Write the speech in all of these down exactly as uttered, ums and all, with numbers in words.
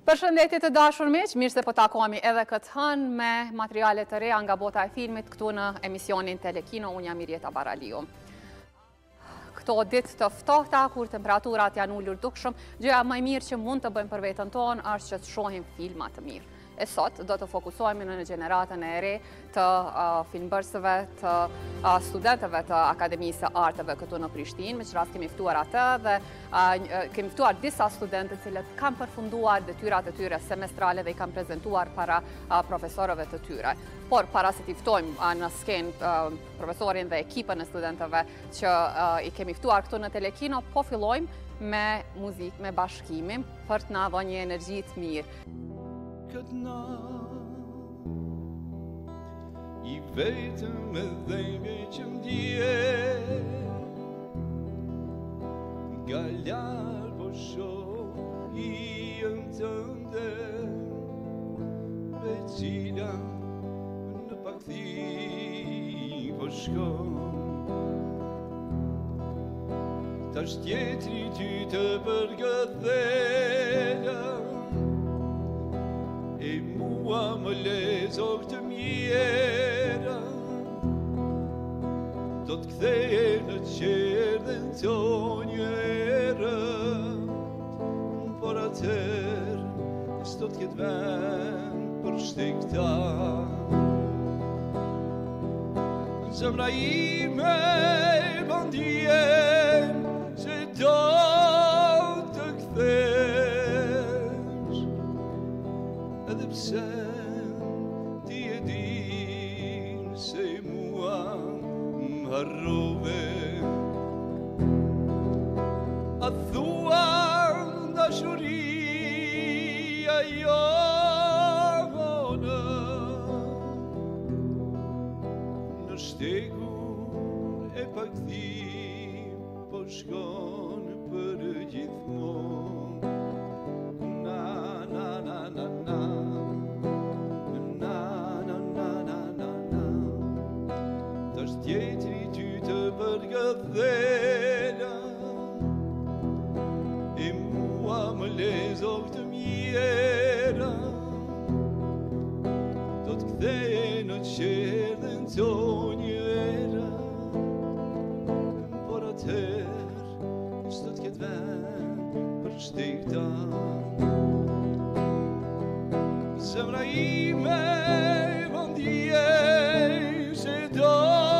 Përshëndetje të dashur miq, mirë se po takohemi edhe këtë hënë me materiale të reja nga bota e filmit këtu në emisionin Telekino. Unë jam Mirjeta Baraliu. Këto ditë të ftohta, kur temperaturat janë ulur dukshëm, gjëja më e mirë që mund të bëjmë për veten tonë është që të shohim filma të mirë. E sot do të fokusohemi në gjeneratën e re të uh, filmbërësve, të uh, studentëve të Akademisë së Arteve këtu në Prishtinë. Me që rast kemi ftuar atë dhe uh, kemi ftuar disa studentë të cilët kanë përfunduar detyrat e tyre semestrale dhe i kanë prezentuar para uh, profesorëve të tyre. Por para se t'i ftojmë uh, në skenë uh, profesorin dhe ekipën e studentëve që uh, i kemi ftuar këtu në Telekino, po fillojmë me muzikë, me bashkimin për të na dhënë një energji të mirë. Këtë na I vetëm me dhejme që m'dje Nga ljarë po shoh I ëm të ndë Me cila në pakthi po shkon Tash tjetri ty të përgëthela E mua më lezo këtë mjera Do të kthej në qerdhen të një erët Por atër s'do t'ket vend për shtekta Zemra ime bandjen Se do të kthej Edhe pse ti e din se mua m'harrove A thua dashuria jone Në shtegun e pakthim po shkon për gjithmonë Tjetri ty të përgëthela E mua më lezo këtë mjera Do të kthej në qerdhen të një era Por atër s'do t'ket vend për shtekta Zemra ime vandjej se do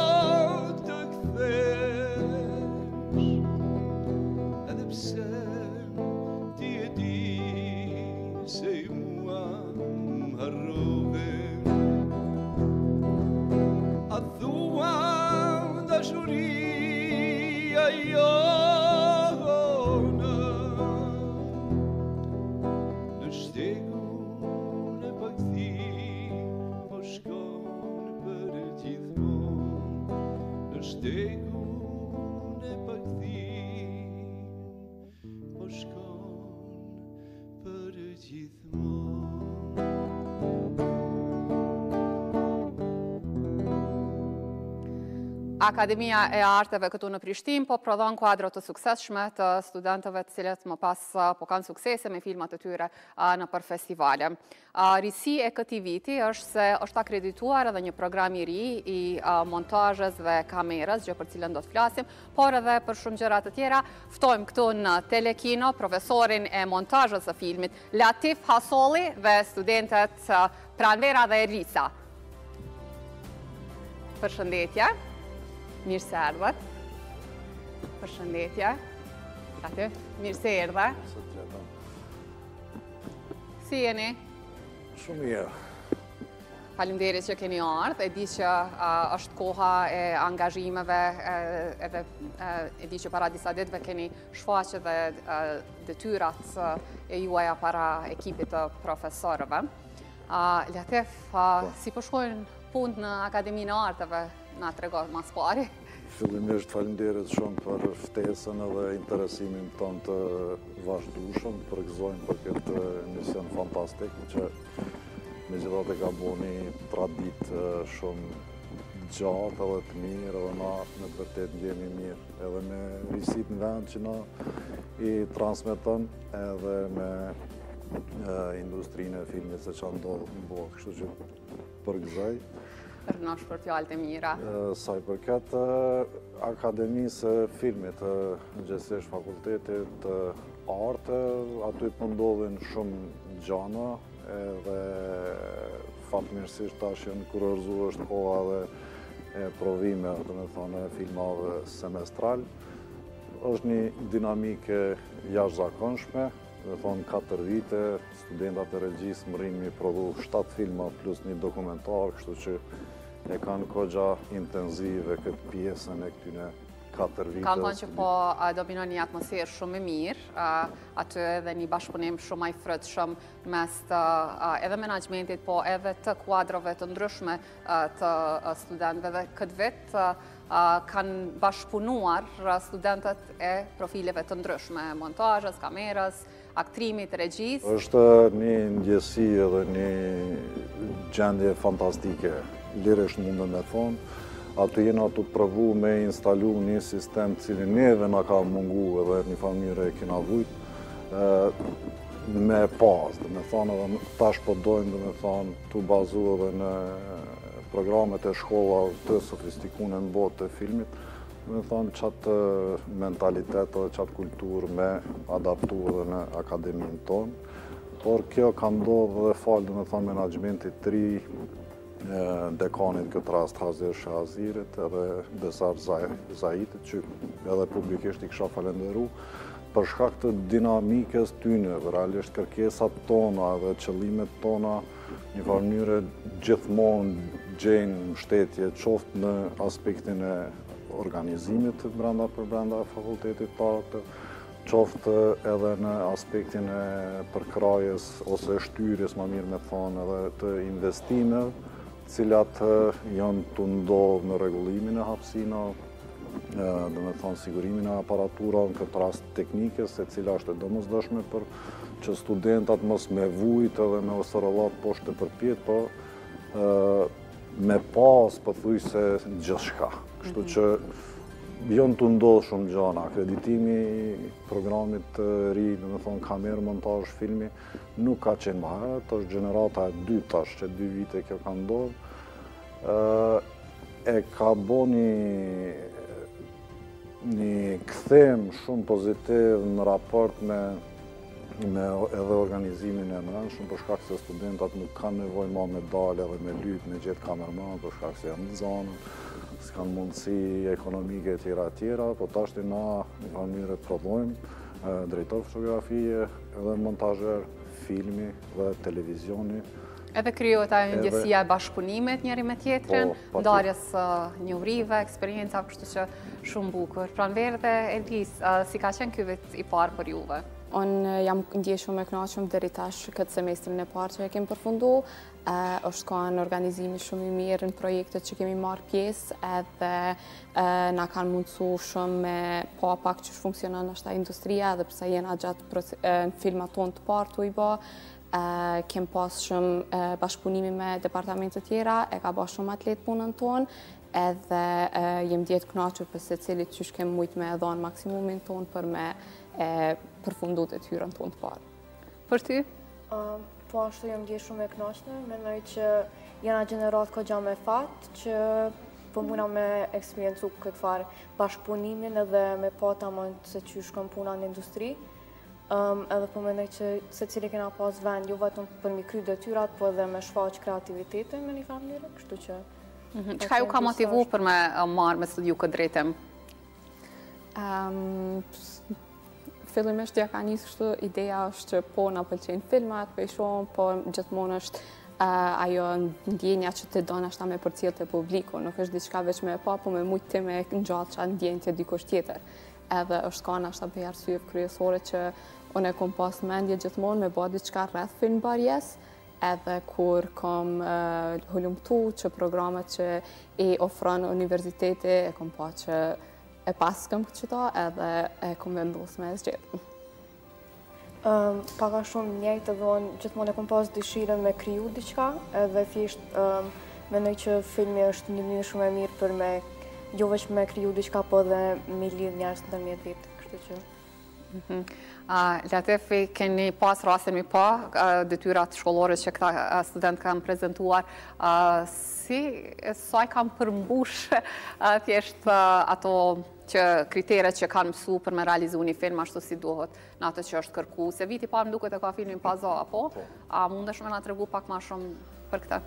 A thua dashuria jone Në shtegun e pakthim po shkon për gjithmonë Në shtegun e pakthim po shkon për gjithmonë Akademia e Arteve këtu në Prishtinë po prodhon kuadro të suksesshme të studentëve të cilët më pas po kanë suksese me filmat e tyre në për festivale. Risi e këtij viti është se është akredituar edhe një program i ri i montazhes dhe kamerës, gjë për cilën do të flasim, por edhe për shumë gjëra të tjera. Ftojmë këtu në Telekino profesorin e montazhes së filmit, Latif Hasolli dhe studentet Pranvera dhe Risa. Përshëndetje. Mirë se erdhët. Përshëndetje. Latif, mirë se erdhe. Si jeni? Shumë mirë. Faleminderit që keni ardhur. E di që është koha e angazhimeve, edhe e di që para disa ditëve keni shfaqur dhe detyrat e juaja para ekipit të profesorëve. Latif, si po shkojnë punët në Akademinë e Arteve? Na tregon mas pari. Fillimisht faleminderit shumë për ftesën edhe interesimin tonë të vazhdueshëm, përgëzojmë për këtë emision fantastik që megjithatë ka bënë një traditë shumë gjatë edhe të mirë, edhe na në të vërtet ndjemi mirë, edhe me risit në vend që na i transmeton, edhe me industrinë e filmit se që ndodhë në botë, kështu që përgëzoj. Rënosh për fjalët e mira. Sa i përket Akademisë e Filmit, gjithsesi fakultetit të arte, aty po ndodhin shumë gjana, edhe fatmirësisht tash janë kurorzu është koha dhe e provime, dhe me thonë, filmave semestral. Është një dinamike jashtëzakonshme, dhe thonë katër vite, studentat e regjisë më rrinë mi prodhu shtatë filma plus një dokumentar, kështu që e kanë kogja intenzive këtë pjesën e këtyne katër vite. Kam thonë që po dominon një atmosferë shumë e mirë, aty edhe një bashkëpunim shumë i frytshëm mes të edhe menaxhmentit, po edhe të kuadrove të ndryshme të studentëve dhe këtë vit kanë bashkëpunuar studentët e profileve të ndryshme, montazhës, kamerës, aktrimit, regjisë. Është një ndjesi edhe një gjendje fantastike, lirisht mundë me thonë. Aty jena të provu me instalu një sistem cili neve nga ka mungu edhe një familje e kina vujt me pas, dhe me thonë edhe tash po dojmë dhe me thonë të bazu edhe në programet e shkolla të sofistikune në botë të filmit, dhe me thonë qatë mentalitet dhe qatë kultur me adaptu edhe në akademinë tonë, por kjo ka ndodhë dhe falë dhe me thonë menaxhmentit të ri, dekanit këtë rast Hazir Shahazirit edhe Besar Zahitit, që edhe publikisht i kësha falenderu, për shkak të dinamikës tyne, realisht kërkesat tona dhe qëllimet tona, një farë mënyre gjithmonë gjenë mbështetje qoftë në aspektin e organizimit brenda për brenda fakultetit të artë, qoftë edhe në aspektin e përkrajes ose shtyrjes, më mirë me thonë, edhe të investimeve, cilat janë të ndodhë në regullimin e hapsina, dhe me thonë sigurimin e aparatura, në këtë rast teknikës, e cila është e domosdoshme për që studentat mos me vujt edhe me osërëllat poshtë të përpjet, po me pas pëthuj se gjithë shka. Kështu që janë të ndodhë shumë gjana. Akreditimi programit të ri, dhe me thonë kamerë, montazh, filmi, nuk ka qenë më herët, është gjenerata e dy tash, që dy vite kjo ka ndodhë. E ka bo një një këthem shumë pozitiv në raport me edhe organizimin e mërëndshëm, për shkak se studentat nuk kanë nevoj ma me dalë edhe me lypë, me gjithë kamerman, për shkak se janë në zonën, s'kanë mundësi ekonomike e tjera tjera, po tashti na në mënyrë të prodhojmë, drejtor fotografie, edhe montazher, filmi dhe televizioni. Edhe krijohet ajo ndjesia e bashkëpunimit njëri me tjetrin, ndarjes njohurive, eksperiencave, kështu që shumë bukur. Pranverë dhe Elis, si ka qenë ky vit i parë për juve? Unë jam ndjej shumë e kënaqur deri tash këtë semestrin e parë që e kemi përfundu. Është ka në organizimi shumë i mirë në projektet që kemi marrë pjesë, edhe na kanë mundësu shumë me pa pak që funksionon ashta industria, edhe përsa jena gjatë në filmat tonë të parë të i ba. Kem pas shumë bashkëpunimi me departamentet tjera, e ka ba shumë atlet punën tonë, edhe jem djetë kënaqur për se cilit qysh kem mujt me edha në maksimumin tonë për me përfundu të tyrën tonë të parë. Për ty? Po ashtu jem djetë shumë e kënaqur, menoj që jena gjenerat ka gja me fatë, që po muna me eksperiencu këtë farë bashkëpunimin edhe me pata mëndë se qysh kom puna në industri. Edhe po mendoj që se cili kena pas vend, jo vetëm për mi kry detyrat, po edhe me shfaq kreativitetin me një familje, kështu që... Çka ju ka motivu për me marrë me studiu këtë drejtim? Fillimisht ja ka njësë kështu, ideja është që po na pëlqejnë filmat, po i shumë, po gjithmonë është ajo ndjenja që të donë ashta me përcjell të publiku, nuk është diçka veç me e pa, po me mujtë ti me ngjatë që ndjenjë të dikush tjetër. Edhe është ka në ashta bëj arsyet kryesore që unë e kom pas mendje gjithmonë me ba diçka rreth filmbarjes, edhe kur kom hulumtu që programet që i ofron universiteti, e kom pa që e paskëm këtë qëta, edhe e kom vendos me e zgjedhë. Paka shumë njëjtë edhe unë gjithmonë e kom pas dëshirën me kriju diçka, edhe thjesht mendoj që filmi është një mënyrë shumë e mirë për me jo veç me kriju diçka, po dhe me lidh njerëz ndërmjet vetë, kështu që. Latefi, keni pas rastin mi pa, detyrat shkollore që këta student kanë prezentuar, si saj kam përmbush thjesht ato që kriteret që kanë mësu për me realizu një film ashtu si duhet në atë që është kërku. Se viti parë më duket e ka filmin Pazo, apo? A mundesh me nga të regu pak ma shumë për këta?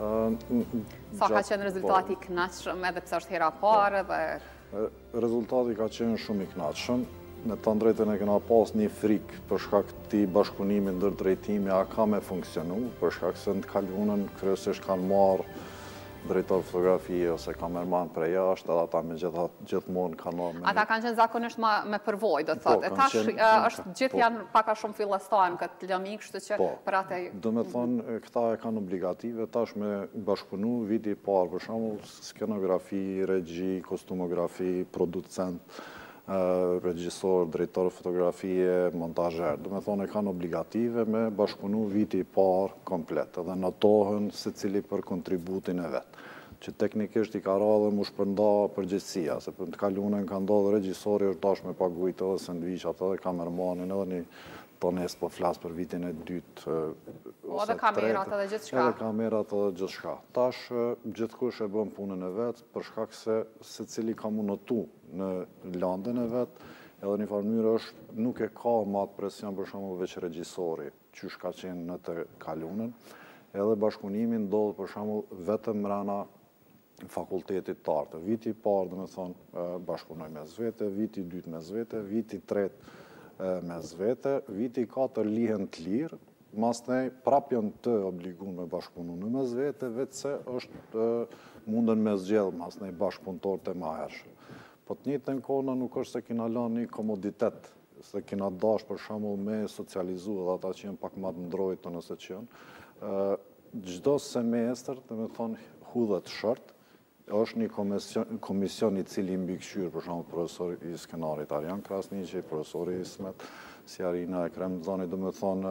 Sa ka qenë rezultati i kënaqshëm edhe pse është hera parë dhe... Rezultati ka qenë shumë i kënaqshëm. Me të drejtën e kena pas një frikë për shkak këtij bashkëpunimi ndër drejtimi a ka me funksionu, për shkak se në të kaluanën kryesisht kanë marrë drejtor fotografie ose kamerman prej jashtë, edhe ata me gjithmonë kanë marrë me... Ata kanë qenë zakonisht me përvojë, do të thotë. E tash është gjithë janë paka shumë fillestar në këtë lëmi, kështu që për atë... Do me thonë, këta e kanë obligative, tash me bashkëpunu viti i parë, për shembull, skenografi, regji, kostumografi, producent, regjisor, drejtor fotografie, montazher. Do me thonë, e kanë obligative me bashkëpunu viti i parë komplet, edhe notohen se cili për kontributin e vetë, që teknikisht i ka radhe mu shpërnda përgjithësia, se për të kaluanën ka ndodhë regjisori është dash me paguajt edhe sandviqat edhe kamermanin, edhe një tones po flasë për vitin e dytë ose edhe kamerat edhe gjithë shka. Edhe kamerat edhe gjithë shka. Tash gjithkush e bën punën e vetë, për shkak se se cili ka mu notu në landën e vetë, edhe një farë mënyrë është nuk e ka matë presion për shembull veç regjisori, qysh ka qenë në të kaluanën, edhe bashkëpunimi ndodh për shembull vetëm mrena fakultetit të artë. Viti i parë, do me thonë, bashkëpunoj me zvete, viti i dytë me zvete, viti i tretë me zvete, viti i katër lihen të lirë, mas ne prap janë të obligun me bashkëpunu në me zvete, vetë se është mundën me zgjellë mas ne bashkëpunëtor të ma hershë. Po të njëjtën kona nuk është se kina lanë një komoditet, se kina dash për shembull me socializu edhe ata që jenë pak ma të ndrojtë nëse që janë. Gjdo semestër, dhe me thonë, hudhet shërt, është një komision, komision i cili mbikëqyr, për shembull profesori i skenarit Arjan Krasniqi, profesori Ismet, si Arina Ekrem Zani, do me thonë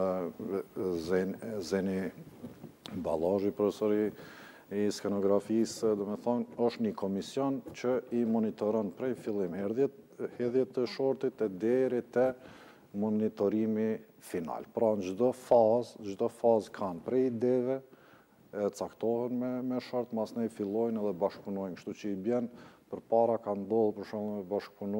Zeni Ballazhi, profesori i skenografisë, do me thonë, është një komision që i monitoron prej fillim hedhjet të shortit e deri te monitorimi final. Pra në çdo fazë, çdo fazë kanë prej ideve, e caktohen me, me shart, mas ne i fillojnë edhe bashkëpunojnë, kështu që i bjen për para ka ndodhë për shumë me bashkëpunu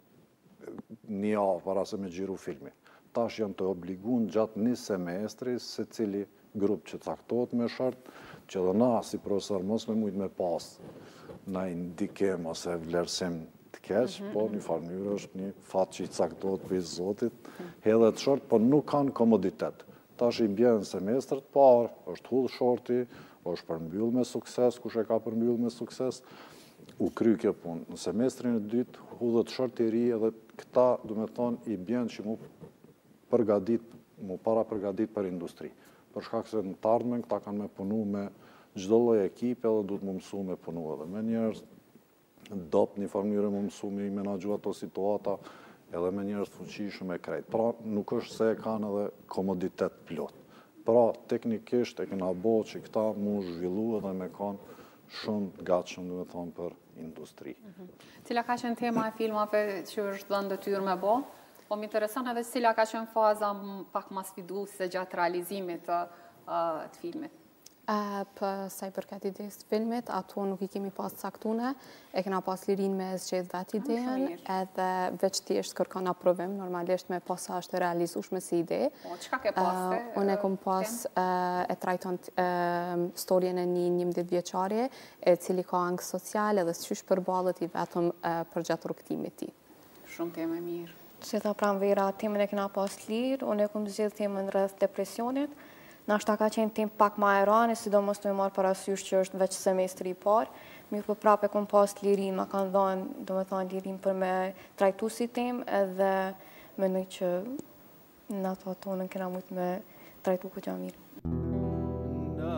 një avë para se me gjiru filmi. Tash janë të obligun gjatë një semestri se cili grup që caktohet me shart, që dhe na si profesor mos me mujt me pas na indikem ose vlerësim të keq, po një farë mënyrë është një fat që i caktohet për i Zotit, hedhet shart, po nuk kanë komoditet. Tash i bjenë semestrët parë, është hudhë shorti, është përmbyll me sukses, kush e ka përmbyll me sukses, u kry kjo punë. Në semestrin e dytë, hudhët shorti i ri edhe këta, du me thonë, i bjenë që mu përgadit, mu para përgadit për industri. Për shkak se në të ardhmen, këta kanë me punu me çdo lloj ekipe edhe du të më mësu me punu edhe. Me njerëz dop një farë mënyrë më mësu me i menaxhu ato situata, edhe me njerëz fuqishëm e krejt. Pra, nuk është se e kanë edhe komoditet plot. Pra, teknikisht e kena bo që këta mu zhvillu edhe me kanë shumë gatshëm, dhe me thonë, për industri. Cila ka qenë tema e filmave që është dhënë detyrë me bo? Po më intereson edhe cila ka qenë faza pak ma sfiduese gjatë realizimit të filmit? Për sa i përket idejës të filmit, ato nuk i kemi pas caktune, e kena pas lirin me zgjedh vetë idejen, edhe veç thjesht kërkon aprovim, normalisht me posa është realizueshme si ide. O, qka ke pas? Unë e kom pas e trajton storjen e një njëmbëdhjetë vjeçare, e cili ka angë social edhe s'qysh përballet i vetëm për gjatë rrugtimit ti. Shumë temë e mirë. Si tha pranvera, temën e kena pas lirë, unë e kom zgjedh temën rreth depresionit. Nashta ka qenë tim pak ma e rani, sidomos të me marë parasysh që është veç semestri i parë. Mirë për prapë e kom pas lirin, ma kanë dhënë, do me thonë lirin për me trajtu si tem, edhe mendoj që në ato tonën kena mujtë me trajtu ku gja mirë. Na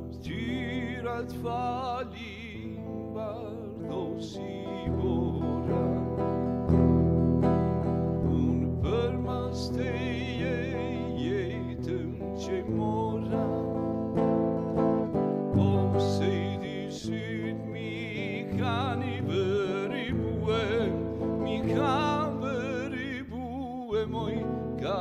gjyrat falim bardosi bora, unë për mas teje jetëm që mora, po se i dysyt mi kanë i bëri bue, mi kanë bëri bue, moj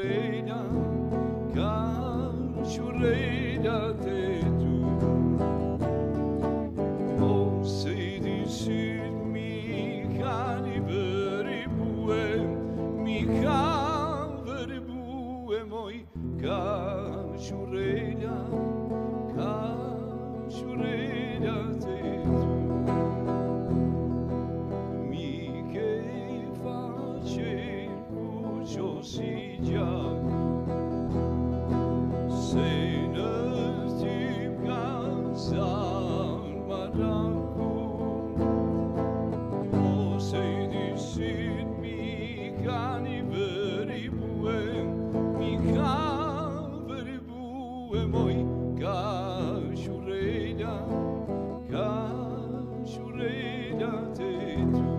sciurela, ca sciurela te tu. O sei di sud mi cani veri bue, mi can veri bue moi, ca sciurela, ca sciurela te tu. Mi che face cucio si già, se ne ti casa maracu, o sei di sud mi cani veri bue, mi can veri bue moi, ca sciurela, ca sciurela te tu.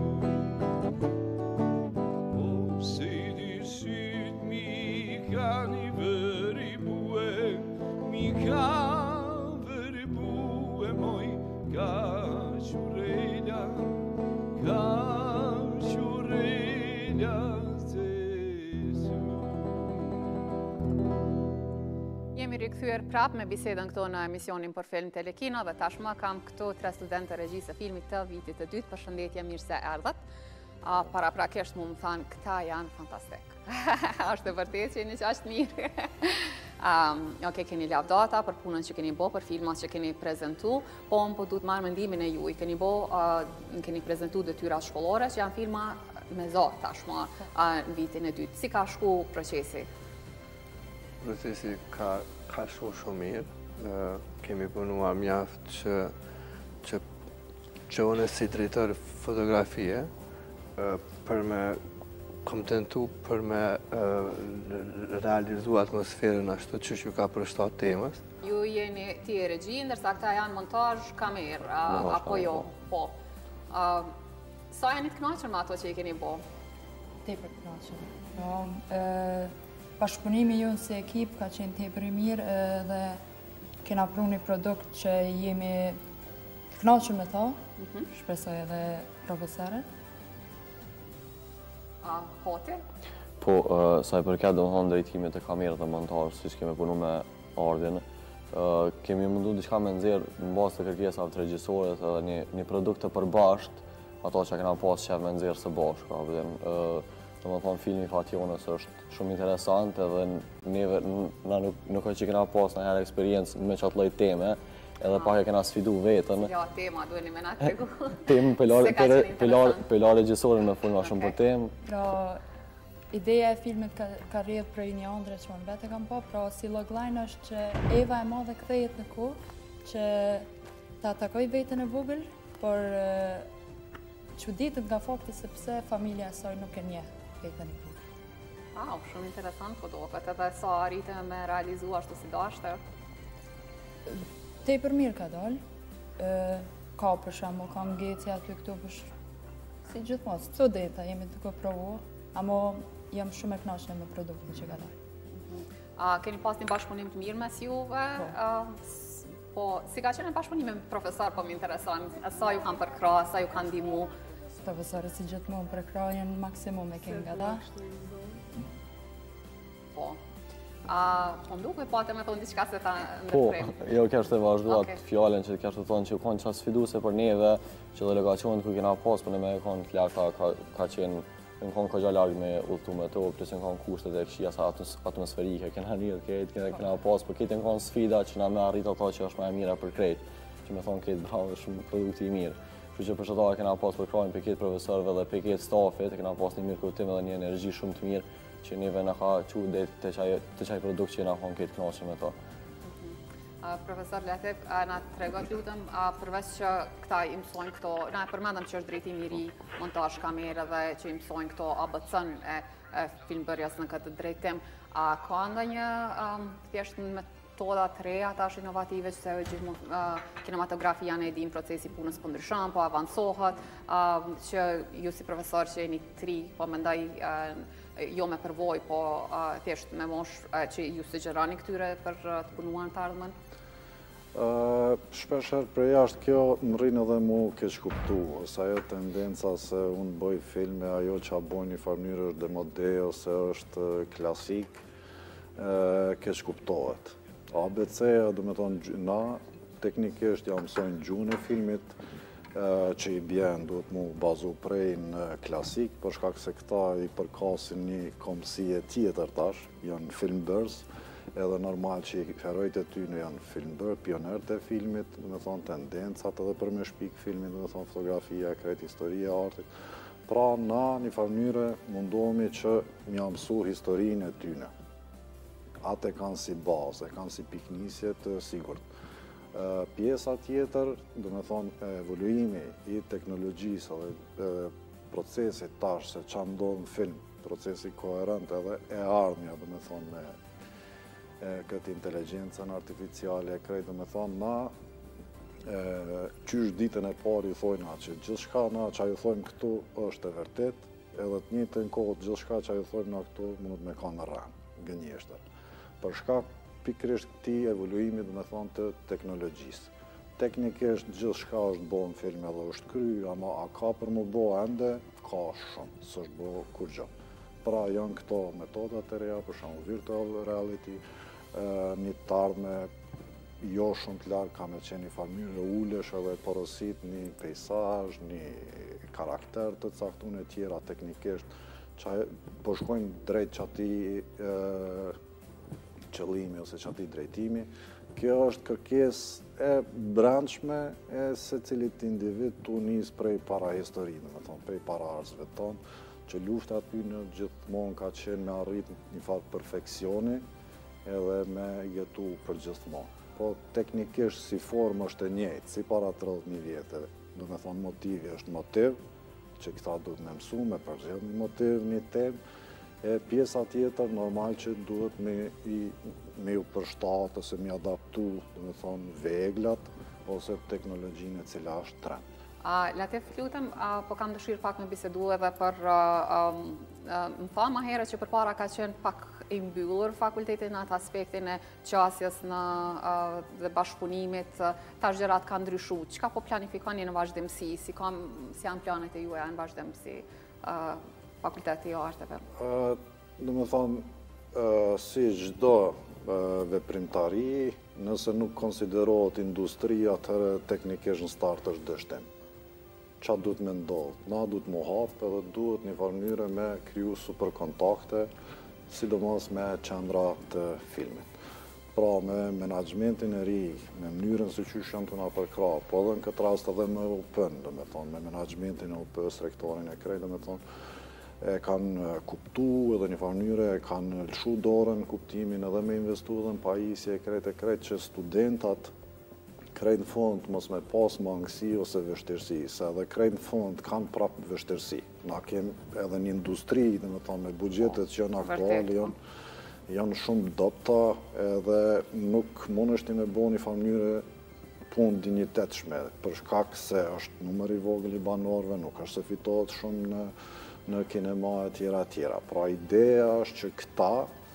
O sei di sud mi cani veri bue, mi can veri bue moi, ca sciurela, ca sciurela te tu. Jemi rikthyer prap me bisedën këto në emisionin për film Telekino dhe tashmë kam këtu tre studentë regjisë e filmit të vitit të dytë. Përshëndetje, mirë se erdhët. Para prakisht mu më thanë, këta janë fantastik. Është e vërtet që jeni qashtë mirë. Ok, keni lavdata për punën që keni bo, për filmat që keni prezentu, po më po du të marrë mendimin e juj. Keni bo, keni prezentu detyrat shkollore që janë filma me zotë tashmë në vitin e dytë. Si ka shku procesi? Procesi ka, ka shku shumë mirë. Kemi punua mjaft që, që, që unë si drejtor fotografie, për me kom tentu për me realizu atmosferën ashtu që ju ka përshtat temës. Ju jeni ti e regji, ndërsa këta janë montaj kamerë, apo jo? Po. Sa jeni të knaqër me ato që i keni bo? Tepër të knaqër. Bashkëpunimi jonë si ekip ka qenë tepër i mirë dhe kena pru një produkt që jemi të knaqër me ta, shpresoj edhe profesorët. A, po ti? Po, sa i përket do më thonë drejtimit e kamerët dhe montarë, si që kemi punu me ardhjen, kemi mundu diçka me nëzirë në basë të kërkesave të regjisorit edhe një, një produkt të përbasht, ato që kena pas që me nëzirë së bashkë. Do më thonë filmi Fationës është shumë interesant edhe neve na nuk, nuk është që kena pas në herë eksperiencë me qatë lloj teme, edhe pak e kena sfidu vetën. Ja, tema, duheni me na tregu. Temë për la regjisorin me full ma shumë për temë. Pra, ideja e filmit ka, ka rrjedh prej një ëndre që unë vete kam po, pra si logline është që Eva e madhe kthehet në kohë që ta takoj veten e vogël, por çuditët nga fakti sepse familja e saj nuk e njeh veten e vogël. Wow, shumë interesant po duket, edhe sa arrite me realizu ashtu si dashte. Tepër mirë ka dalë. Ka për shembull, ka ngecje aty këtu për si gjithmonë, studenta jemi duke provuar, ama jam shumë e kënaqur me produktin që ka dalë. A keni pas një bashkëpunim të mirë mes juve? Po, si ka qenë bashkëpunimi me profesor, po më intereson, sa ju kanë përkrah, sa ju kanë ndihmu? Profesorët si gjithmonë përkrahin maksimum e kenë nga ta. Po. A, po nduke pate me thonë diçka se ta Po, ndërprim? jo kështë të vazhduat fjallën që kështë të thonë që konë qa sfiduse për neve, që delegacionet ku kena pas, për në me konë klaka ka qenë në konë ka gjallargë me udhëtu me to, plus në konë kushtet e këshia sa atmosferike, kena njërë këtë, kena pas, për këtë në konë sfida që na me arrit ato që është me e mira për krejt, që me thonë këtë bravo shumë produkti i mirë. Që që për shëta kena pas për krajnë për këtë profesorëve dhe për këtë stafit, kena pas një mirë kuptim edhe një energji shumë të mirë që njëve në ka që dhe të qaj produkt që na konë këtë knaqë me to. Profesor Letip, na të regot lutëm, përveç që këta i mësojnë këto, na e përmendëm që është drejtimi i ri, montaż kamerë dhe që i mësojnë këto A B C-n e filmbërjes në këtë drejtim, a ka ndonjë thjesht metoda të reja tash inovative që se kinematografia në e dim procesi punës po ndryshon, po avancohet, që ju si profesor që jeni tri, po mendoj jo me përvoj, po thjesht me mosh që ju sugjeroni këtyre për të punuar të ardhmen? Shpesher për jashtë kjo më rinë edhe mu keq kuptu, ose ajo tendenca se unë bëj filme, ajo që a boj një farmyrë është demode ose është klasik, keq kuptohet. A B C-ja, do me thonë, na teknikisht ja mësojnë gjuhën e filmit, që i bjen duhet mu bazu prej në klasik, për shkak se këta i përkasin një komësie tjetër tash, janë filmbërës, edhe normal që i herojt e ty në janë filmbërë, pionerët e filmit, do me thonë tendencat edhe për me shpik filmit, do me thonë fotografia, krejt historia, artit. Pra, na një farmyre mundohemi që mja mësu historinë e tyne. Ate kanë si bazë, kanë si piknisje të sigurt. Pjesa tjetër, do me thonë, evoluimi i teknologjisë dhe procesit tash se që ndodhë në film, procesi koherent edhe e ardhmja, do me thonë, me këtë inteligencën artificiale e krejt, do me thonë, na qysh ditën e pari thojna që gjithë shka na që ju thojmë këtu është e vërtet, edhe të njëjtë në kohë gjithë shka që ju thojmë na këtu mund me ka në rranë, gënjeshtër. Për shkak pikrisht këti evoluimi, dhe me thonë, të teknologjisë. Teknikisht gjithë shka është bo në film edhe është kry, ama a ka për më bo ende, ka shumë, së është bo kur gjë. Pra janë këto metodat e reja, për shumë virtual reality, një të ardhme jo shumë të larë ka me qenë një farmyrë, ulesh edhe porosit një pejsazh, një karakter të caktun e tjera teknikisht, po shkojnë drejt që ati qëllimi ose që ati drejtimi. Kjo është kërkes e brendshme e se cilit individ të unis prej para historime, me thonë, prej para arzëve tonë, që lufta aty në gjithmonë ka qenë me arrit një farë perfeksioni edhe me jetu për gjithmonë. Po teknikisht si formë është e njëjtë, si para tridhjetë mijë vjetëve. Do me thonë motivi është motiv, që këta duhet me mësu, me përgjith një motiv, një temë, e pjesa tjetër normal që duhet me, me ju përshtatë ose me adaptu, do me thonë, veglat ose teknologjinë e cila është trend. Latif, lutem, po kam dëshirë pak me bisedu edhe për, më tha ma herë që për para ka qenë pak i mbyllur fakultetin në atë aspektin e qasjes në dhe bashkëpunimit, tash gjërat ka ndryshu. Çka po planifikoni në vazhdimsi, si janë planet e juaja në vazhdimsi fakulteti i arteve? Do me thonë, si çdo veprimtari, nëse nuk konsiderohet industri, atëherë teknikisht në start është dështim. Qa duhet me ndodhë? Na duhet mu hapë edhe duhet një farmyre me kriju super kontakte, sidomos me qendra të filmit. Pra me menaxhmentin e ri, me mënyrën se qysh janë të na përkra, po edhe në këtë rast edhe me U P-n, do me thonë, me menaxhmentin e U P-s, rektorin e krejt, do me thonë, e kanë kuptu edhe një farmyre, e kanë lëshu dorën kuptimin edhe me investu edhe në pajisje e krejt e krejt që studentat krejt në fund mos me pas mangësi ose vështirësi, se edhe krejt në fund kanë prapë vështirësi. Na kem edhe një industri, dhe me thonë, me budgetet që janë aktuali, janë, janë shumë dopta edhe nuk mund është me bo një farmyre punë dinjitetshme, për shkak se është numër i vogël i banorëve, nuk është se fitohet shumë në në kinema e tjera tjera. Pra ideja është që këta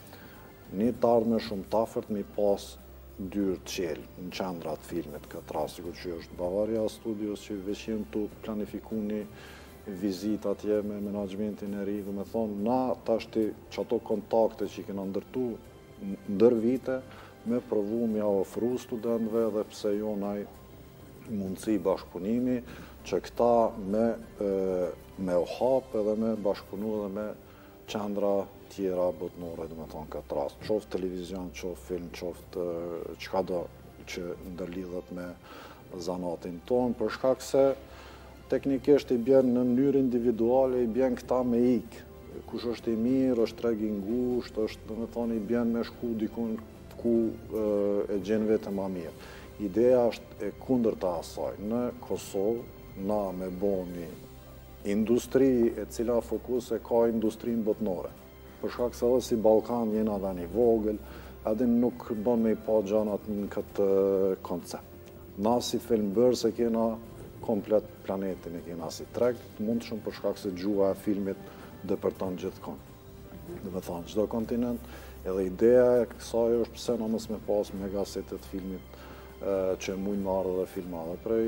një të ardhme shumë tafërt me pas dyrë të qelë në qendrat filmit këtë rast, sikur që është Bavaria Studios që veçim të planifiku një vizit atje me menaxhmentin e ri, dhe me thonë, na tashti që ato kontakte që i kena ndërtu ndër vite, me provu me ja ofru studentëve dhe pse jo naj mundësi bashkëpunimi, që këta me, me u hapë edhe me bashkëpunu edhe me qendra tjera botnore, dhe me thonë këtë rast. Qoftë televizion, qoftë film, qoftë qka do që ndërlidhet me zanatin tonë, për shkak se teknikisht i bjen në mënyrë individuale, i bjen këta me ikë. Kush është i mirë, është treg i ngushtë, është, dhe me thonë, i bjen me shku dikun ku e gjenë vetëm ma mirë. Ideja është e kundër të asaj. Në Kosovë, na me bo një industri e cila fokus e ka industrinë botnore. Për shkak se edhe si Ballkan jena dhe një vogël, edhe nuk bën me i pa gjanat në këtë koncept. Na si filmbërës e kena komplet planetin, e kena si treg, mund shumë për shkak se gjua e filmit dëpërton gjithkohë. Dhe me thonë, çdo kontinent, edhe ideja e kësaj është pse na mos me pas megasetet filmit që mujnë marrë dhe filmade prej,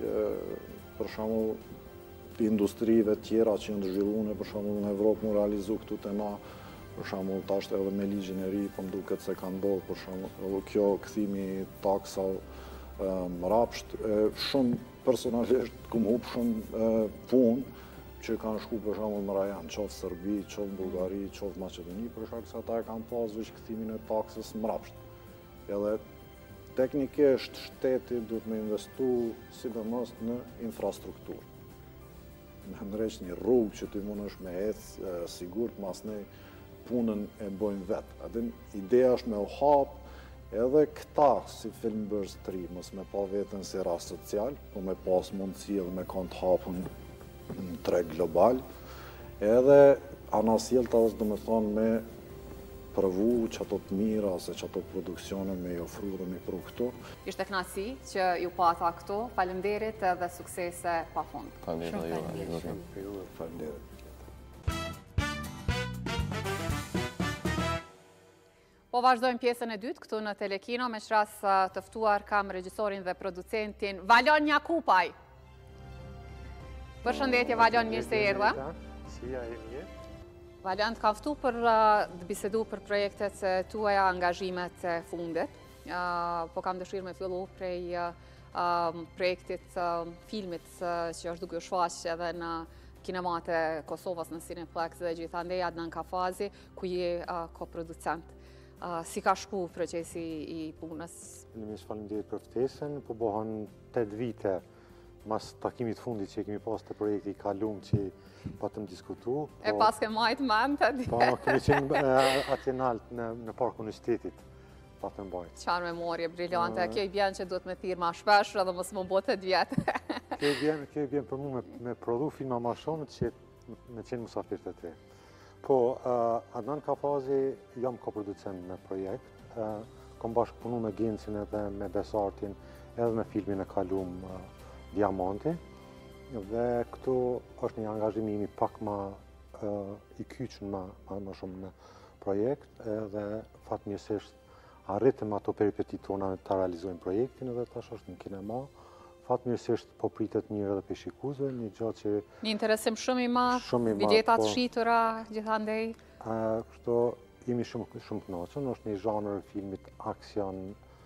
për shembull, industrive tjera që janë zhvilluar, për shembull në Evropë mu realizu këtu të na Për shembull, tash edhe me ligjin e ri, po më duket se ka ndodhur për shembull kjo kthimi taksave mrapsht. Shumë personalisht kum hup shumë punë që kanë shku për shembull në rajon, qoftë Serbi, qoftë Bullgari, qoftë Maqedoni, për shkak se ata e kanë pas veç kthimin e taksës mrapsht. Edhe teknikisht shteti duhet me investu sidomos në infrastrukturë. Me ndreq një rrugë që ti mundesh me ecë sigurt, mas ne punën e bojnë vetë. Adin, ideja është me u hapë edhe këta si filmbërës të ri, mos me pa vetën si rast social, po me pas mundësi edhe me kanë të hapën në treg global, edhe anasjelta është dhe me thonë me përvu që ato të mira, ose që ato produksione me i ofru dhe me i pru këto. Ishte knasi që ju pata këto, falemderit dhe suksese pa fund. Falemderit. Falemderit. Po vazhdojmë pjesën e dytë këtu në Telekino, me shras tëftuar kam regjisorin dhe producentin Valon Jakupaj. Përshëndetje Valon, mirë se erdhe. Si ja e mje? Valon, të kam ftu për të bisedu për projektet tuaja, angazhimet e fundit. Po kam dëshirë me fillu prej projektit filmit që është duke u shfaq edhe në kinemat e Kosovës, në Cineplex dhe gjithandej Adnan Kafazi, ku je koproducent. Si ka shku procesi i punës? Në mi shfalimderit për ftesën, po bohan tetë vite mas takimit fundit që kemi pas të projekti i kalum që patëm diskutu. E pas ke majtë mend të dje? Po, kemi qenë atje naltë në parkun e shtetit, patëm bajtë. Qarë memorje, briljante. Kjo i bjen që duhet me thirë ma shpesh edhe mos më botë të djetë. Kjo i bjen për mu me prodhu filma ma shumë që me qenë musafir të te. Po, Adnan Kafazi jam koproducent në projekt, kom bashkë punu me Gencin edhe me Besartin edhe me filmin e kalum Diamanti, dhe këtu është një angazhimimi pak ma i kyqën ma shumë në projekt, edhe fatmirësisht arritëm ato peripetit tona të realizojmë projektin edhe tash është në kinema. Fatmirësisht po pritet mirë edhe për shikuzve, një gjatë që... Një interesim shumë i madh, biljetat shitura, gjithandej? Kështu, jemi shumë kënaqur, është një zhanër filmit aksion,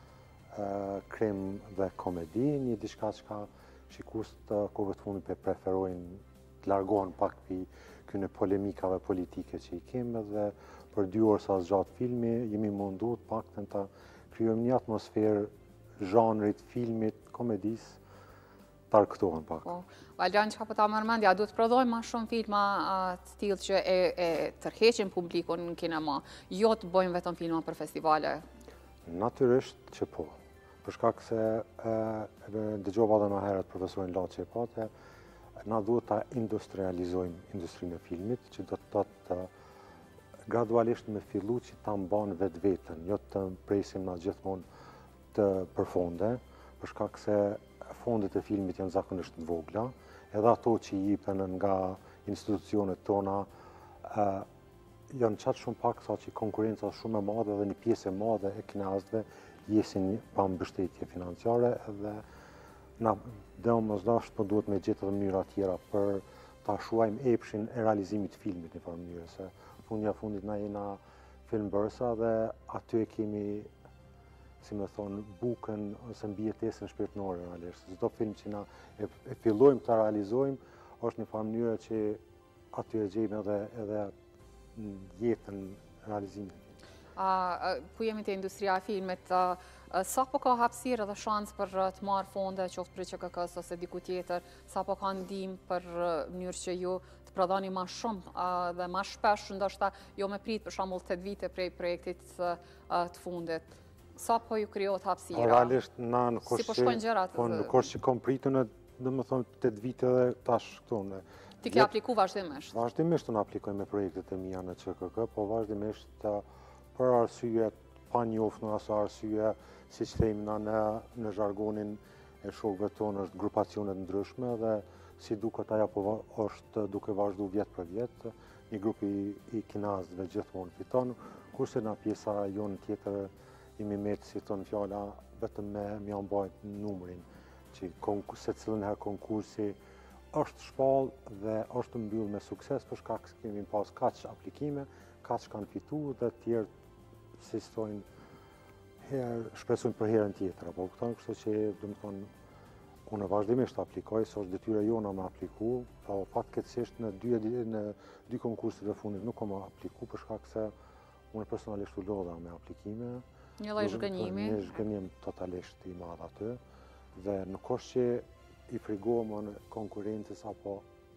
krim dhe komedi, një diçka që ka shikues të kohëve të fundit pe preferojnë të largohen pak pi këne polemikave politike që i kemë, dhe për dy orë sa zgjatë filmi, jemi mundu të paktën të krijojmë një atmosferë zhanrit filmit, komedisë, të arktohen pak. Valjan, që ka po ta mërmendja, duhet të prodhojmë ma shumë filma të tillë që e tërheqin publikun në kinema, jo të bojmë vetëm filma për festivale? Natyrisht që po. Për shkak se dëgjova dhe më herët profesorin Laçi e Pate, na duhet ta industrializojmë industrinë e filmit, që do të të gradualisht me fillu që ta mbanë vetë vetën, jo të presim na gjithmonë të përfonde, për shkak se fondet e filmit janë zakonisht të vogla, edhe ato që i jipen nga institucionet tona janë qatë shumë pak sa që konkurenca shumë e madhe dhe një pjesë e madhe e kinastëve jesin pa mbështetje financiare, edhe na dhe mëzdasht po duhet me gjithë dhe mënyra tjera për ta shuajmë epshin e realizimit filmit një farë mënyrë, se fundja fundit na jena filmbërësa dhe aty e kemi, si me thonë, bukën ose mbijetesën shpirtënore realisht. Çdo film që na e, e fillojmë të realizojmë, është një farë mënyrë që aty e gjejmë edhe, edhe jetën realizimin. Ku jemi të industria e filmit, sa po ka hapësirë edhe shansë për të marrë fonde, qoftë për Q K K-s ose diku tjetër, sa po ka ndihmë për mënyrë që ju të prodhoni ma shumë dhe ma shpesh, ndoshta jo me prit për shembull tetë vite prej projektit të fundit. Sa po ju krijohet hapësira? Realisht, na në si po shkojnë gjërat? Po në kurs që kom pritën e, dhe më thonë, tetë vite dhe tash këtu. Ti ke apliku vazhdimisht? Vazhdimisht unë aplikoj me projektet e mia në Q K K, po vazhdimisht për arsye pa njoftë, ose arsye, si që thejmë na në, në zhargonin e shokëve tonë, është grupacionet ndryshme dhe si duket ajo po është duke vazhdu vjet për vjet, një grup i, i kinastëve gjithmonë fiton, kurse na pjesa jonë tjetër jemi metë, si tonë fjalla, vetëm me mja mbajt numërin, që se cilën herë konkursi është shpall dhe është mbyll me sukses, për shkak se kemi pas kaq aplikime, ka që kanë fitu dhe tjerë si stojnë herë, shpresojnë për herën tjetër, apo këton, kështu që do të thonë unë vazhdimisht aplikoj, së është detyra jona me apliku, po fatkeqësisht në dy në dy konkurset e fundit nuk kam apliku për shkak se unë personalisht u lodha me aplikime. Një lloj zhgënjimi. Një zhgënjim totalisht i madh aty dhe nuk është që i frigohem në konkurrencës apo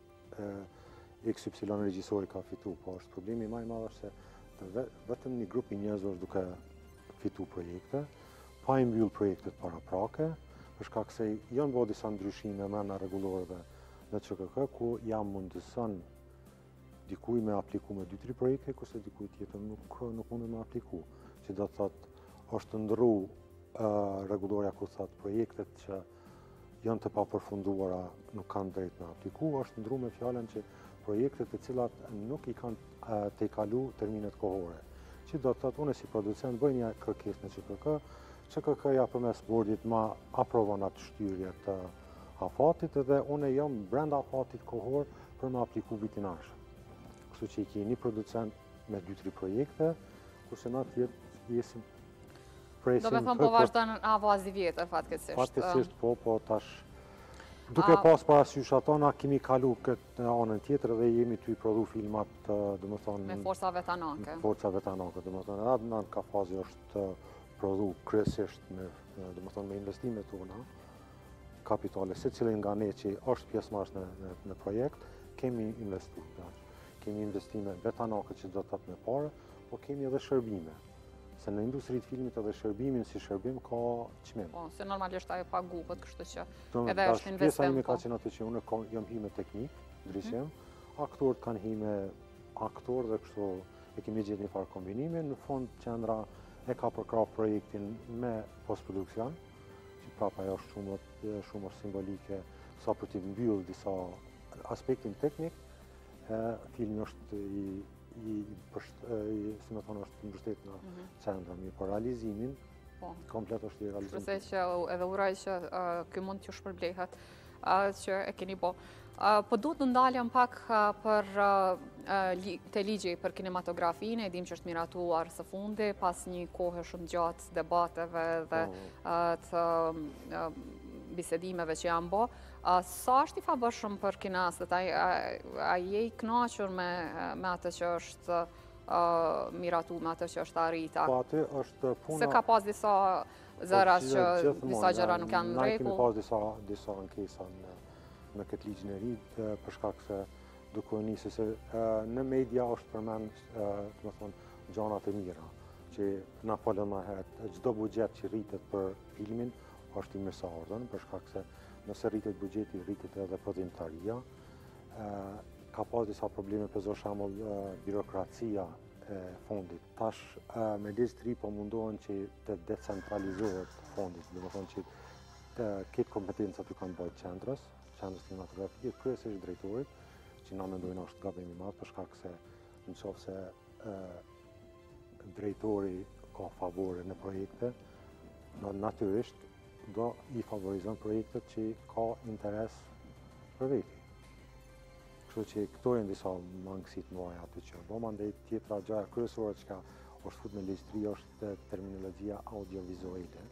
X Y regjisori ka fitu, po është problemi më i madh është se vetëm një grup i njerëzve është duke fitu projekte, pa i mbyll projektet paraprake, për shkak se janë bërë disa ndryshime brenda rregullorëve në Ç K K ku jam mundëson dikuj me apliku me dy tre projekte, kurse dikuj tjetër nuk nuk mundet me apliku. Që do të thotë është ndrru uh, rregullorja ku thotë projektet që janë të papërfunduara nuk kanë drejt me apliku, është ndrru me fjalën që projektet të cilat nuk i kanë uh, të i kalu terminet kohore. Që do të thotë unë si producent bëj një kërkesë në Ç K K, Ç K K-ja përmes bordit ma aprovon atë shtyrje të afatit dhe unë jam brenda afatit kohor për me apliku vitin arshëm. Kështu që i ki një producent me dy tre projekte, kurse na tjetë jesim presim... Do me thonë po vazhdan avazi vjetër, fatkeqësisht. Fatkeqësisht, po, po tash... Duke pas parasysh ato, na kemi kalu këtë anën tjetër dhe jemi të i prodhu filmat, dhe më thonë... Me forca vetanake. Me forca vetanake, dhe më thonë, edhe në ka fazi është prodhu kryesisht me, dhe më thonë, me investimet tona, kapitale, se cilin nga ne që është pjesëmarrës në, në, në projekt, kemi investu. Kemi investime vetanake që do të tatë me pare, po kemi edhe shërbime. Se në industritë filmit edhe shërbimin si shërbim ka çmim. Po, se normalisht ajo paguhet, kështu që Tëm, edhe është investim. Pjesa ime ka qenë aty që unë jam hi me teknik, ndryshim, mm. aktorët kanë hi me aktor dhe kështu e kemi gjetë një farë kombinime. Në fund qendra e ka përkrah projektin me postproduksion, që prapa ajo është shumë, shumë simbolike sa për t'i mbyll disa aspektin teknik. E, filmi është i I, përsht, i, si me thonë, është mbështet në mm -hmm. qendra, mirë, por realizimin, po. komplet është i realizimin. Shpresoj që edhe uroj që uh, ky mund t'ju shpërblehet, uh, që e keni bo. Uh, po duhet të ndaljem pak uh, për uh, li, te ligji për kinematografinë, e dim që është miratuar së fundi, pas një kohë shumë gjatë debateve dhe oh. uh, të uh, bisedimeve që janë bo. Uh, sa është i favërshëm për kinastët? A, a, a je i kënaqur me, me atë që është uh, miratu, me atë që është arrita? Po aty është puna... Se ka pas disa zëra që disa gjëra nuk janë në rregull? Na kemi pas disa, disa ankesa në, në këtë ligjin e ri, për shkak se duke u nisë se në media është përmend, të më thonë, gjanat e mira, që na folën më herët, çdo buxhet që rritet për filmin është i mirëseardhën, për shkak se nëse rritet buxheti, rritet edhe prodhimtaria. Ka pas disa probleme, për shembull birokracia e fondit. Tash me ligj të ri po mundohen që të decentralizohet fondit, do të thonë që të ketë kompetencat që kanë bërë qendrës, qendrës kinematografike, kryesisht drejtorit, që na mendojnë është gabim i madh, për shkak se nëse drejtori ka favore në projekte, natyrisht do i favorizon projektet që ka interes për veti. Kështu që këto janë disa mangësit mëdha aty që bo, mandej tjetra gjëja kryesore që ka është fut në ligj të ri është terminologjia audiovizuale,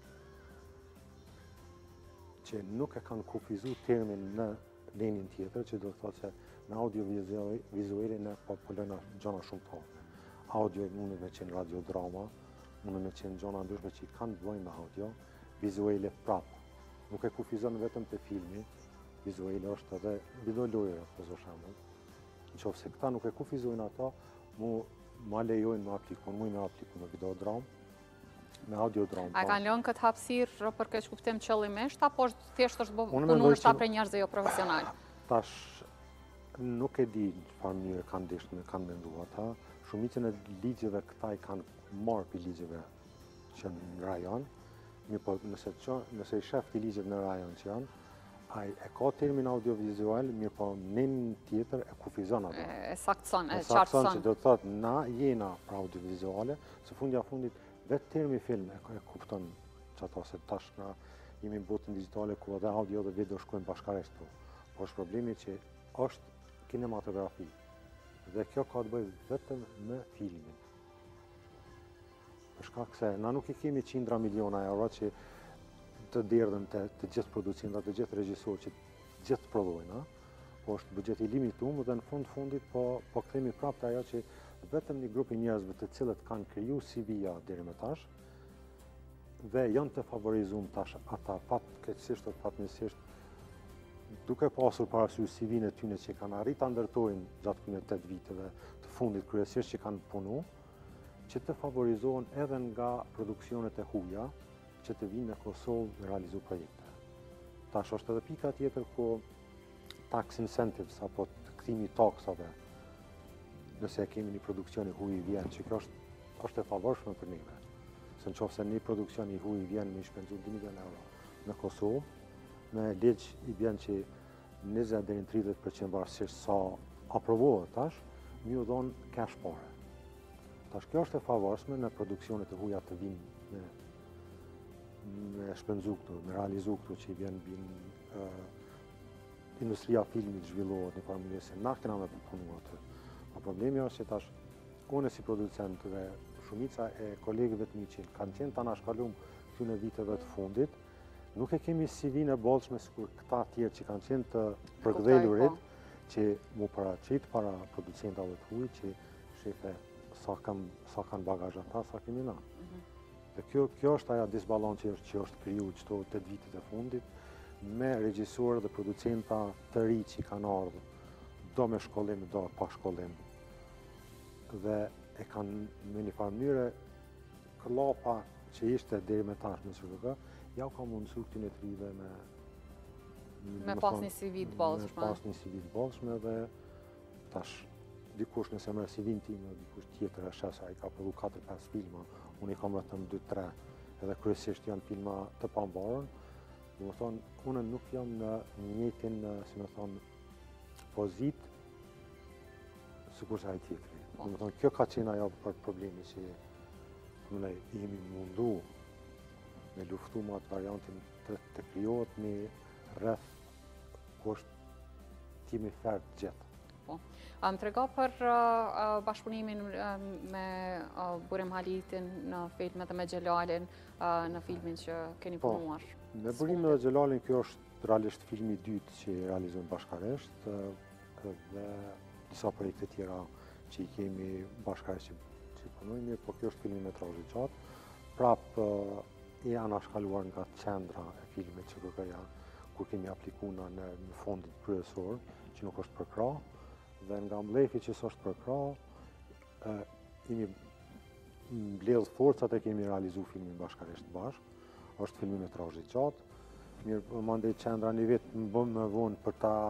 që nuk e kanë kufizuar termin në lenin tjetër, që do të thotë se në audiovizuale ne po polojna gjëra shumë të hope. Audio mundet me qenë radiodrama, mundet me qenë gjëra ndryshme që kanë të bëjnë me audio, vizuale prapë. Nuk e kufizon vetëm të filmi, vizuale është edhe videolojra, për shembull. Nëse këta nuk e kufizojnë ata, mu ma lejojnë me aplikun, mu i me aplikun me videodram, me audiodram. A kanë lënë këtë hapësirë për këtë kuptim qëllimisht, apo është thjesht është punuar shta për njerëzve jo profesional? Tash nuk e di në çfarë mënyrë kanë dishtë, kanë menduar ata. Shumicën e ligjeve këta i kanë marrë për ligjeve që në rajon. Mirë po, nëse, nëse i shef të ligjet në rajon që janë, a e ka termin audiovizual, mirë po nën tjetër e kufizon ato. E saktëson, e qartëson. E saktëson që do të thotë, na jena për audiovizuale, se fundja fundit vetë termi film e, e kupton që ato, se tash na jemi në botën digitale ku edhe audio dhe video shkojnë bashkarisht po. Po është problemi që është kinematografi Dhe kjo ka të bëjë vetëm me filmin. Për shkak se na nuk i kemi qindra miliona euro që të derdhen të, të gjithë producentat, të gjithë regjisorët që të gjithë prodhojnë, po është buxhet i limituar dhe në fund fundit po po kthemi prapë ajo që vetëm një grup i njerëzve të cilët kanë kriju C V-ja deri më tash dhe janë të favorizuar tash ata fatkeqësisht ose fatmirësisht duke pasur parasysh C V-n e tyre që kanë arritë ta ndërtojnë gjatë këtyre tetë viteve të fundit kryesisht që kanë punu, që të favorizohen edhe nga produksionet e huaja që të vinë në Kosovë me realizu projekte. Tash është edhe pika tjetër ku tax incentives apo të kthimi i taksave nëse kemi një produksion i huaj i vjen, që kjo është, është e favorshme për neve. Se në qofë se një produksion i huaj i vjen me i shpenzu dy milion euro në Kosovë, me ligj i vjen që njëzet deri në tridhjetë përqind varësisht sa aprovohet tash, mi u dhonë cash pare. Tash kjo është e favorshme në produksionet e huaja të vinë me, me shpenzu këtu, me realizu këtu që i vjen vinë uh, industria filmit zhvillohet në farë mënyrë se na kena me përpunu atë. Po problemi është që tash unë si producent dhe shumica e kolegëve të mi që kanë qenë të anashkallum këtyne viteve të fundit, nuk e kemi C V-n e bollshme sikur këta tjerë që kanë qenë të përgdhelurit që mu paraqit para producentave të huaj që shefe sa kanë sa kanë bagazh ata, sa kemi na. Dhe kjo kjo është ajo disballonc që është që është kriju çto tetë vitet e fundit me regjisorë dhe producenta të ri që kanë ardhur, do me shkollim, do pa shkollim. Dhe e kanë me një farë mënyre këllapa që ishte deri me tash në S R K, ja u ka mundësu këtyne të rive me me pas një C V të bollshme. Me pas një C V të bollshme dhe tash dikush nëse merr C V-n tim, dikush tjetër e shes ai ka prodhu katër pesë filma, unë i kam vetëm dy tre, edhe kryesisht janë filma të pambarën. Do të thonë, unë nuk jam në njëjtin, si më thonë, pozit sikur se ai tjetri. Do të thonë, kjo ka qenë ajo për problemi që ne jemi mundu me luftu me atë variantin të, të krijohet një rreth ku është timi fair të gjithë. Po. Më trego për uh, bashkëpunimin uh, me uh, Burim Halitin në filmet dhe me Gjelalin uh, në filmin që keni punuar. Po, me Burim dhe Gjelalin kjo është realisht filmi i dytë që i realizojmë bashkaresht uh, dhe disa projekte tjera që i kemi bashkaresht që, që punojmë, po kjo është filmi metrazh i gjatë. Prap uh, e anashkaluar nga qendra e filmit që kërkëja, kur kemi aplikuna në, në fondit kryesor, që nuk është për krah, dhe nga mlefi që s'është për krah, imi mbledh forcat e kemi realizu filmin bashkaresht bashk, është filmi metrazh i gjatë, mirë mandej qendra një vit më bëm më vonë për ta,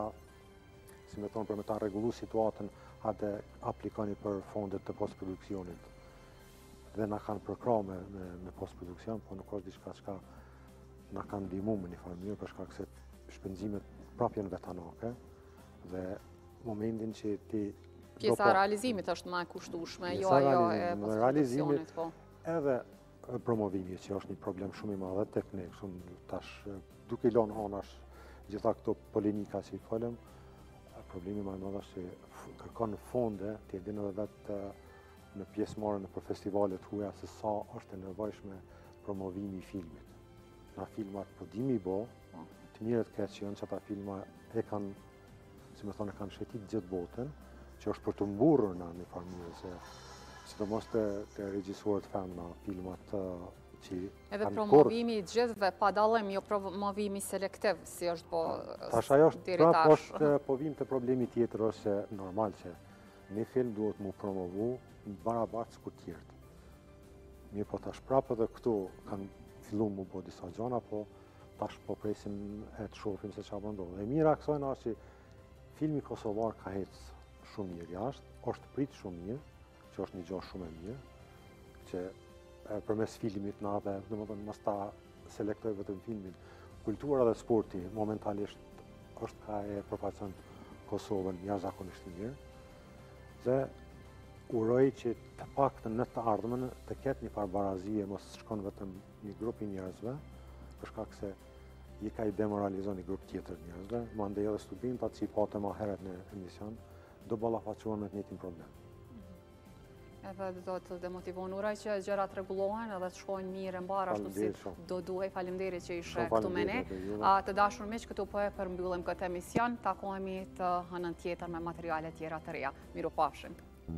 si me thonë, për me ta rregullu situatën, atë aplikoni për fondet të postproduksionit. Dhe na kanë përkrah me, me, me postproduksion, po nuk është diçka çka na kanë ndihmu me një farë mënyrë për shkak se shpenzimet prapë janë vetanake dhe momentin që ti pjesa e realizimit është më e kushtueshme, jo ajo e postproduksionit, po. Edhe promovimi që është një problem shumë i madh tek ne, shumë tash duke i lënë anash gjitha këto polemika që i folëm, problemi më i madh është që kërkon fonde, ti e din edhe vetë në pjesëmarrje në për festivalet huaja se sa është e nevojshme promovimi i filmit. Na filmat po dimi bo, të mirët keq që janë që ata filma e kanë, si me thonë, e kanë shetit gjithë botën, që është për të mburrur në një farë mënyrë, se sidomos të, të regjisorët femna, filmat uh, që edhe promovimi i gjithëve, pa dallim, jo promovimi selektiv, si është po tash ajo është, deri prap tash. është po vim të problemi tjetër është se normal që një film duhet mu promovu në barabartë s'kur tjertë. Mirë po tash prapë edhe këtu kanë fillu mu po disa gjana, po tash po presim e të shohim se çfarë ndodh. E mira kësajna është që filmi kosovar ka ecë shumë mirë jashtë, është prit shumë mirë, që është një gjë shumë e mirë, që përmes filmit na dhe, domethënë mos ta selektoj vetëm filmin, kultura dhe sporti momentalisht është ka e përfaqëson Kosovën jashtëzakonisht mirë. Dhe uroj që të paktën në të ardhmen të ketë një farë barazie, mos shkon vetëm një grup i njerëzve, për shkak se i ka i demoralizon një grup tjetër njerëzve, mandej edhe studentat që i patëm ma herët në emision, do ballafaqohen me të njëjtin problem. Edhe do të demotivon uraj që gjërat rregullohen edhe të shkojnë mirë e mbarë ashtu si do duhej. Faleminderit që ishe këtu me ne. Të dashur miq, këtu po e përmbyllim këtë emision. Takohemi të hënën tjetër me materiale tjera të reja. Mirupafshim.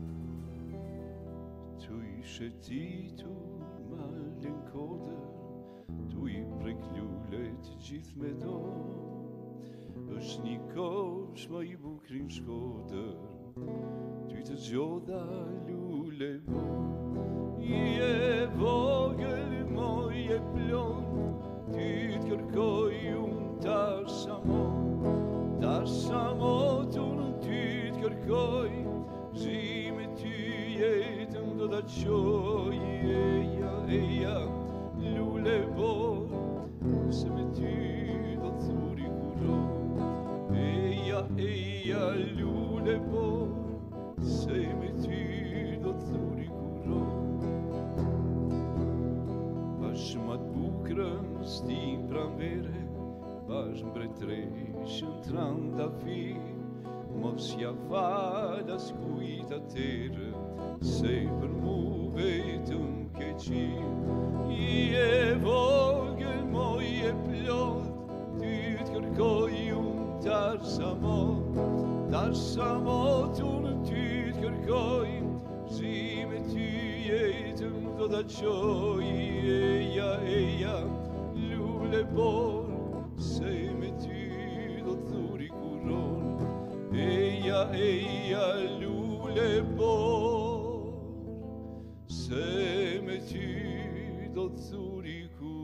Tu ishe titur malin kodër, tu i prek lullet gjithë me do, është një kosh ma i bukrin shkodër, ty të gjodha lule bo, i e vogël moj e plon, ty të kërkoj unë tasha mo, tasha mo të në ty të kërkoj, zime ty jetën do të qoj, eja, eja, lule bo, se me ty do të thuri kuron, eja, eja, lule bo, se me ty do të thuri kuron. Bashkë ma të bukrën stim pranvere, bashkë mbretreshën trandafir, mos ja falas kujt atërë, se për mu vetëm ke qirë. I e vogël moj e plot, ty të kërkoj unë tarsa mo, tarsa mo të në ty të kërkoj, zime ty jetëm do të qoj, eja, eja, lule por, se me ty do të thuri kuron, eja, eja, lule por, se me ty do të thuri kuron.